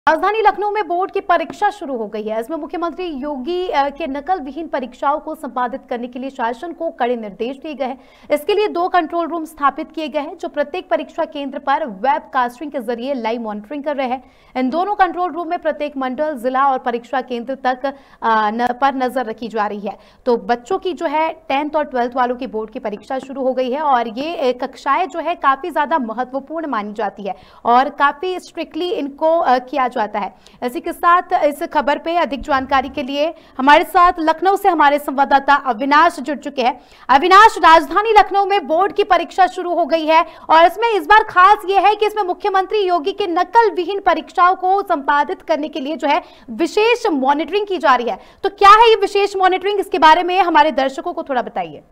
राजधानी लखनऊ में बोर्ड की परीक्षा शुरू हो गई है। इसमें मुख्यमंत्री योगी के नकल विहीन परीक्षाओं को संपादित करने के लिए शासन को कड़े निर्देश दिए गए हैं। इसके लिए 2 कंट्रोल रूम स्थापित किए गए हैं जो प्रत्येक परीक्षा केंद्र पर वेब कास्टिंग के जरिए लाइव मॉनिटरिंग कर रहे हैं। इन दोनों कंट्रोल रूम में प्रत्येक मंडल, जिला और परीक्षा केंद्र तक पर नजर रखी जा रही है। तो बच्चों की जो है 10th और 12th वालों की बोर्ड की परीक्षा शुरू हो गई है और ये कक्षाएं जो है काफी ज्यादा महत्वपूर्ण मानी जाती है और काफी स्ट्रिक्टली इनको किया जाता है। इसी के साथ इस खबर पे अधिक जानकारी के लिए हमारे साथ लखनऊ से हमारे संवाददाता अविनाश जुड़ चुके हैं। अविनाश, राजधानी लखनऊ में बोर्ड की परीक्षा शुरू हो गई है और इसमें इस बार खास ये है कि इसमें मुख्यमंत्री योगी के नकल विहीन परीक्षाओं को संपादित करने के लिए जो है विशेष मॉनिटरिंग की जा रही है। तो क्या है ये विशेष मॉनिटरिंग, इसके बारे में हमारे दर्शकों को थोड़ा बताइए।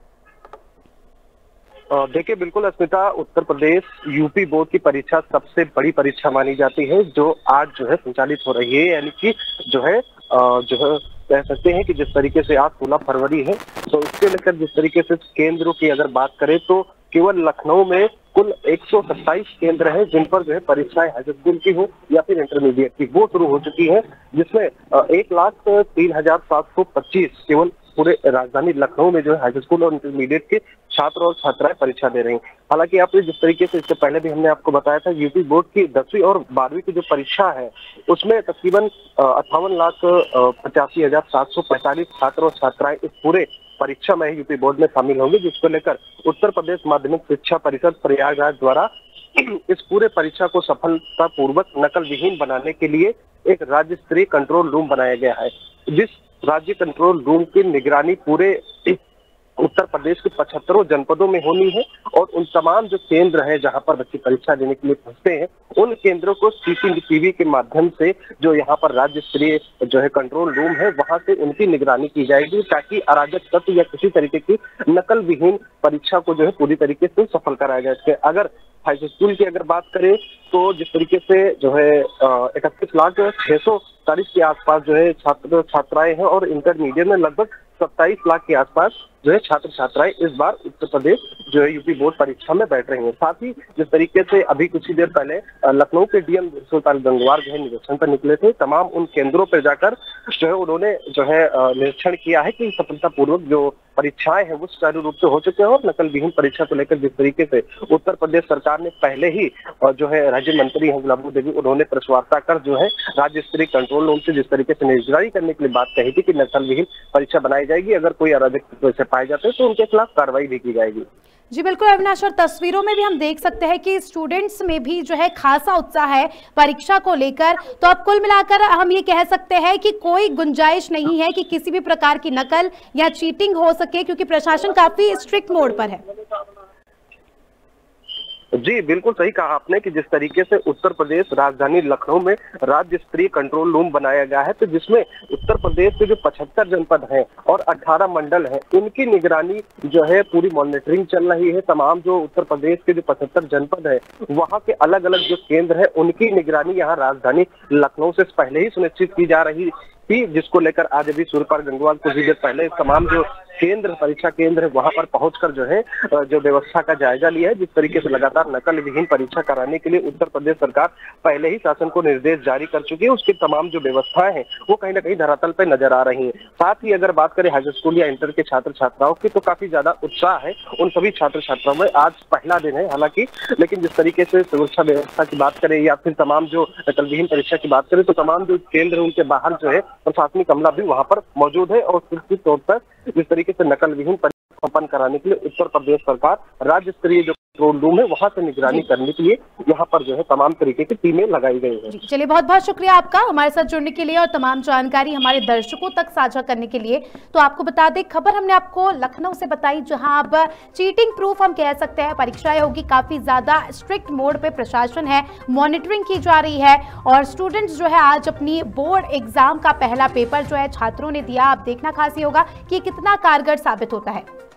देखिए, बिल्कुल अस्मिता, उत्तर प्रदेश यूपी बोर्ड की परीक्षा सबसे बड़ी परीक्षा मानी जाती है जो आज जो है संचालित हो रही है। यानी कि जो है कह सकते हैं कि जिस तरीके से आज 16 फरवरी है, तो इसके लेकर जिस तरीके से केंद्रों की अगर बात करें तो केवल लखनऊ में कुल 127 केंद्र हैं जिन पर जो है परीक्षाएं हाई स्कूल की हो या फिर इंटरमीडिएट की वो शुरू हो चुकी है, जिसमें 1,03,725 केवल पूरे राजधानी लखनऊ में जो है हाई स्कूल और इंटरमीडिएट के छात्र और छात्राएं परीक्षा दे रही हैं। हालांकि आपने जिस तरीके से इससे पहले भी हमने आपको बताया था, यूपी बोर्ड की 10वीं और 12वीं की जो परीक्षा है उसमें तकरीबन 58,85,745 छात्र और छात्राएं इस पूरे परीक्षा में यूपी बोर्ड में शामिल होंगे, जिसको लेकर उत्तर प्रदेश माध्यमिक शिक्षा परिषद प्रयागराज द्वारा इस पूरे परीक्षा को सफलतापूर्वक नकल विहीन बनाने के लिए एक राज्य स्तरीय कंट्रोल रूम बनाया गया है। जिस राज्य कंट्रोल रूम की निगरानी पूरे उत्तर प्रदेश के 75 जनपदों में होनी है और उन तमाम जो केंद्र है जहां पर बच्चे परीक्षा देने के लिए पहुंचते हैं उन केंद्रों को सीसीटीवी के माध्यम से जो यहाँ पर राज्य स्तरीय जो है कंट्रोल रूम है वहां से उनकी निगरानी की जाएगी, ताकि अराजक तत्व या किसी तरीके की नकल विहीन परीक्षा को जो है पूरी तरीके से सफल कराया जाए। इसके अगर हाई स्कूल की अगर बात करें तो जिस तरीके से जो है 31,640 के आसपास जो है छात्र छात्राएं हैं और इंटरमीडिएट में लगभग 27 लाख के आसपास जो है छात्र छात्राएं इस बार उत्तर प्रदेश जो है यूपी बोर्ड परीक्षा में बैठ रही हैं। साथ ही जिस तरीके से अभी कुछ ही देर पहले लखनऊ के डीएम सुल्तान गंगवार जो है निरीक्षण पर निकले थे, तमाम उन केंद्रों पर जाकर जो है उन्होंने जो है निरीक्षण किया है कि सफलतापूर्वक जो परीक्षाएं हैं वो सुचारू रूप से हो चुके हैं और नकल विहीन परीक्षा को लेकर जिस तरीके से उत्तर प्रदेश सरकार ने पहले ही जो है राज्य मंत्री हैं गुलाबो देवी, उन्होंने प्रेस वार्ता कर जो है राज्य स्तरीय कंट्रोल रूम से जिस तरीके से निगरानी करने के लिए बात कही थी कि नकल विहीन परीक्षा बनाई जाएगी, अगर कोई अराजक तत्व पाए जाते हैं तो उनके खिलाफ कार्रवाई भी की जाएगी। जी बिल्कुल अविनाश, और तस्वीरों में भी हम देख सकते हैं कि स्टूडेंट्स में भी जो है खासा उत्साह है परीक्षा को लेकर। तो अब कुल मिलाकर हम ये कह सकते हैं कि कोई गुंजाइश नहीं है कि किसी भी प्रकार की नकल या चीटिंग हो सके, क्योंकि प्रशासन काफी स्ट्रिक्ट मोड पर है। जी बिल्कुल सही कहा आपने कि जिस तरीके से उत्तर प्रदेश राजधानी लखनऊ में राज्य स्तरीय कंट्रोल रूम बनाया गया है, तो जिसमें उत्तर प्रदेश के जो 75 जनपद हैं और 18 मंडल हैं उनकी निगरानी जो है पूरी मॉनिटरिंग चल रही है। तमाम जो उत्तर प्रदेश के जो 75 जनपद है वहां के अलग अलग जो केंद्र है उनकी निगरानी यहाँ राजधानी लखनऊ से पहले ही सुनिश्चित की जा रही थी, जिसको लेकर आज अभी सूर्यपाल गंगवार कुछ देर पहले तमाम जो केंद्र परीक्षा केंद्र है वहां पर पहुंचकर जो है जो व्यवस्था का जायजा लिया है। जिस तरीके से लगातार नकल विहीन परीक्षा कराने के लिए उत्तर प्रदेश सरकार पहले ही शासन को निर्देश जारी कर चुकी है, उसकी तमाम जो व्यवस्थाएं हैं वो कहीं ना कहीं धरातल पर नजर आ रही हैं। साथ ही अगर बात करें हाई स्कूल या इंटर के छात्र छात्राओं की तो काफी ज्यादा उत्साह है उन सभी छात्र छात्राओं में। आज पहला दिन है हालांकि, लेकिन जिस तरीके से सुरक्षा व्यवस्था की बात करें या फिर तमाम जो नकल विहीन परीक्षा की बात करें तो तमाम जो केंद्र उनके बाहर जो है प्रशासनिक अमला भी वहां पर मौजूद है और सुरक्षित तौर पर जिस तरीके से नकल विहीन परीक्षा संपन्न कराने के लिए उत्तर प्रदेश सरकार राज्य स्तरीय जो कंट्रोल रूम है वहां से निगरानी करने के लिए यहाँ पर जो है तमाम तरीके की टीमें लगाई गई है। चलिए, बहुत बहुत शुक्रिया आपका हमारे साथ जुड़ने के लिए और तमाम जानकारी हमारे दर्शकों तक साझा करने के लिए। तो आपको बता दें, खबर हमने आपको लखनऊ से बताई जहां अब चीटिंग प्रूफ हम कह सकते हैं परीक्षाएं होगी। काफी ज्यादा स्ट्रिक्ट मोड पे प्रशासन है, मॉनिटरिंग की जा रही है और स्टूडेंट्स जो है आज अपनी बोर्ड एग्जाम का पहला पेपर जो है छात्रों ने दिया। अब देखना खास ही होगा कि कितना कारगर साबित होता है।